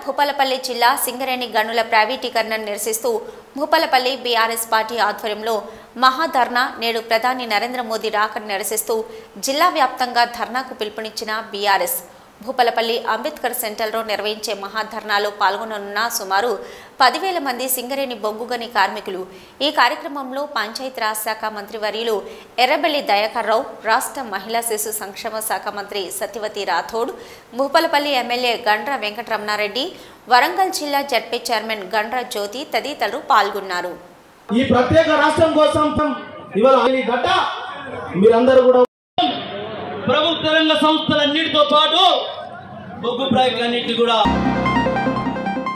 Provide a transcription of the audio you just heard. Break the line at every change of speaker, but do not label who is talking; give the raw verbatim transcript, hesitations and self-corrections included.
భూపాలపల్లి జిల్లా సింగరేణి గనుల ప్రైవేటీకరణను నిరసిస్తూ భూపాలపల్లి బీఆర్ఎస్ పార్టీ ఆధ్వర్యంలో మహాధర్నా నేడు ప్రధాని నరేంద్ర మోదీ రాకను నిరసిస్తూ జిల్లా వ్యాప్తంగా ధర్నాకు పిలుపునిచ్చిన బీఆర్ఎస్ భూపాలపల్లి అంబేద్కర్ సెంటర్లో నిర్వహించే మహాధర్నాలో పాల్గొననున్న సుమారు పదివేల మంది సింగరేణి బొగ్గుగని కార్మికులు ఈ కార్యక్రమంలో పంచాయతీరాజ్ శాఖ మంత్రివర్యులు ఎర్రబెల్లి దయాకర్ రావు, రాష్ట్ర మహిళా శిశు సంక్షేమ శాఖ మంత్రి సత్యవతి రాథోడ్, భూపాలపల్లి ఎమ్మెల్యే గండ్ర వెంకటరమణారెడ్డి, వరంగల్ జిల్లా జడ్పీ చైర్మన్ గండ్ర జ్యోతి తదితరులు పాల్గొన్నారు.
ఈ ప్రత్యేక రాష్ట్రం కోసం ఇవాళ ఈ గడ్డ మీరందరూ కూడా ప్రభుత్వ రంగ సంస్థలన్నిటితో పాటు బొగ్గు ప్రాజెక్టులన్నింటినీ కూడా